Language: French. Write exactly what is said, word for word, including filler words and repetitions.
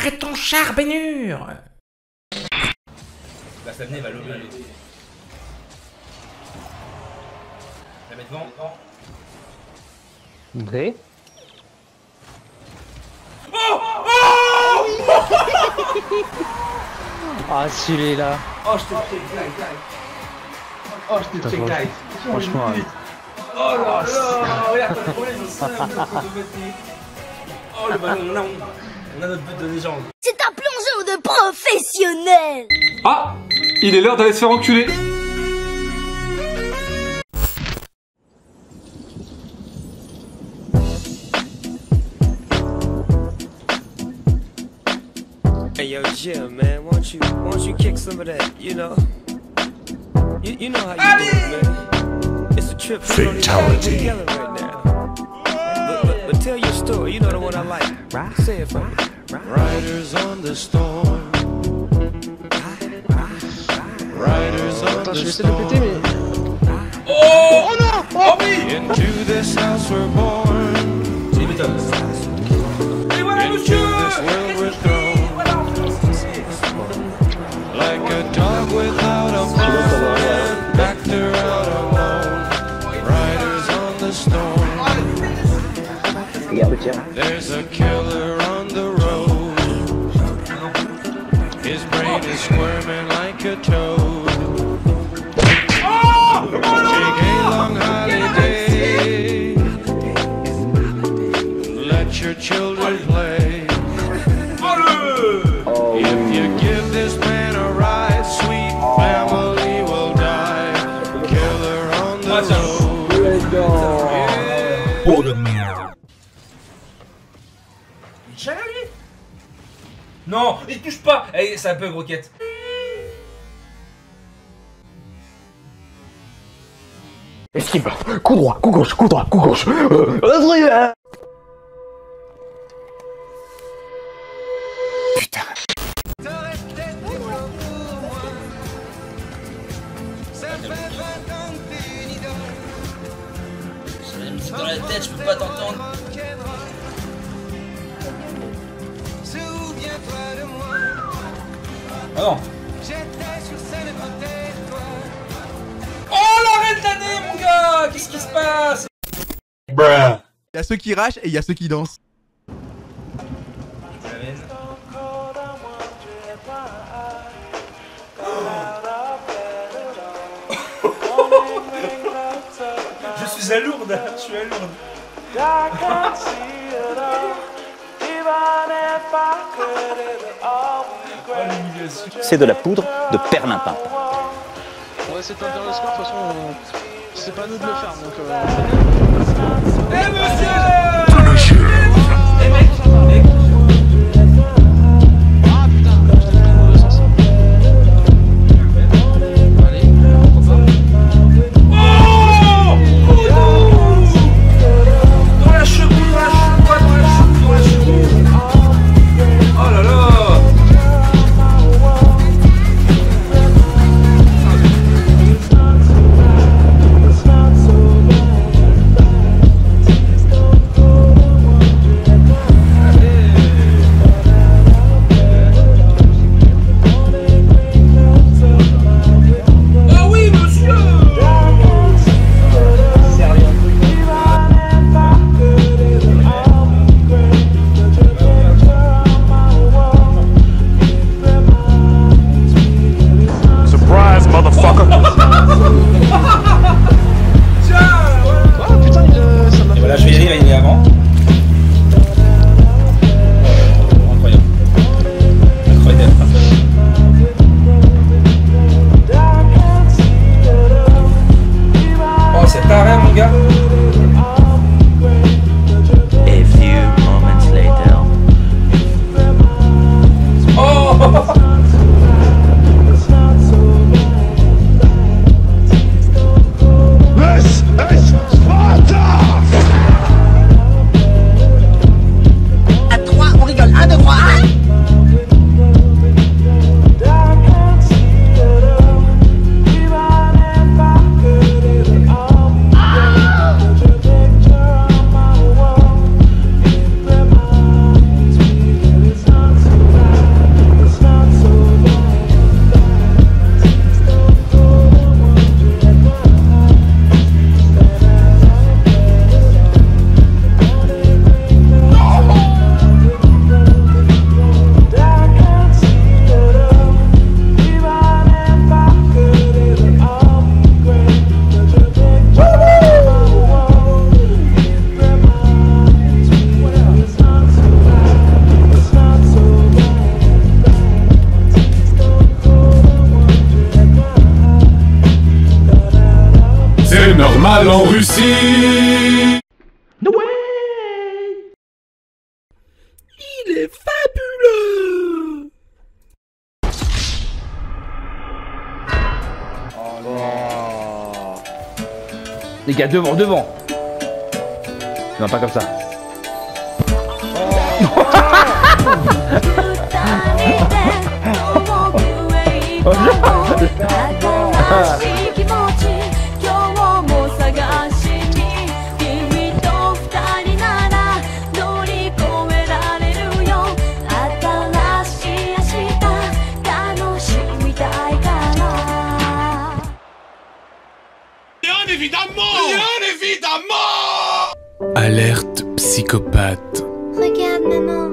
Arrête ton char, Bénur. Bah ça venait, va l'eau. La mettre devant. André. Oh oh Ah, celui-là. Oh, je t'ai check light. Oh, je t'ai check light. Franchement. Oh là là. Regarde, t'as le problème, c'est ça. Oh le ballon, on a, on a notre but de légende. C'est un plongeur de professionnel. Ah, il est l'heure d'aller se faire enculer. Hey yo, Jim, man, why don't you, why don't you kick some of that, you know? You, you know how you do it, man. It's a trip. Fatality. Together right now. But, but, but tell your story, you know the one I like. Right? Say it for me. Riders on the storm. Riders on the storm. Oh, oh non. Oh oui. Into this house we're born. C'est les méthodes. Et voilà monsieur. Like a dog without a bone and backed her out alone. Riders on the storm. There's a killer on the road. His brain is squirming like a toad. Take a long holiday. Let your children play. If you give this man a ride, sweet family will die. Killer on the road. Yeah. Oh de merde. Il tient lui. Non, il touche pas. Eh, c'est un peu roquette. Esquive. Coup droit, coup gauche, coup droit, coup gauche. Euh, Putain. J'ai une musique dans la tête, je peux pas t'entendre. Ah non. Oh l'arrête l'année mon gars. Qu'est-ce qui se passe? Bruh. Il y a ceux qui rachent et il y a ceux qui dansent. Je suis à Lourdes, je suis à Lourdes. C'est de la poudre de perlimpin. On va essayer de faire le score, de toute façon, on... c'est pas nous de le faire, donc... Euh... Eh monsieur! Eh mec! Mec! Ah putain, j'étais dans le mauvais sens. Allez, pourquoi pas. Oh! Dans la cheveux, dans la cheveux, dans la cheveux, dans la cheveux. Oh là là! Ah normal en Russie. Il est fabuleux. Oh. Les gars, devant, devant. Non, pas comme ça. Bien évidemment! Bien évidemment! Alerte psychopathe. Regarde maman.